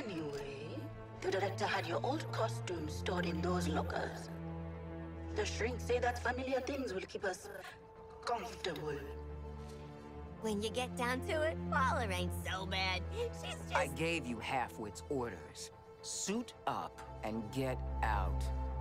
Anyway, the director had your old costumes stored in those lockers. The shrinks say that familiar things will keep us comfortable. When you get down to it, Paula ain't so bad. She's just... I gave you Halfwit's orders. Suit up and get out.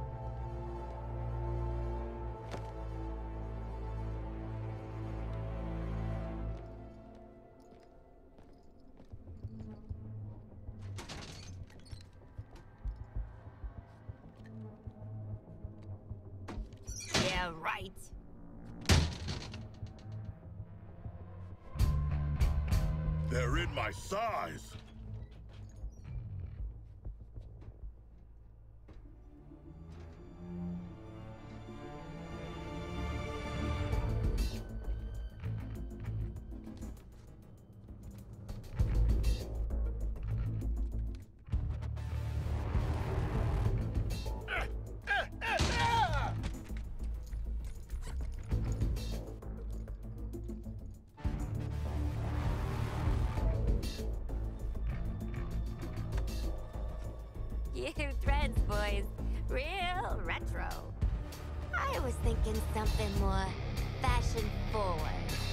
Yeah, right. They're in my size! You threads, boys. Real retro. I was thinking something more fashion forward.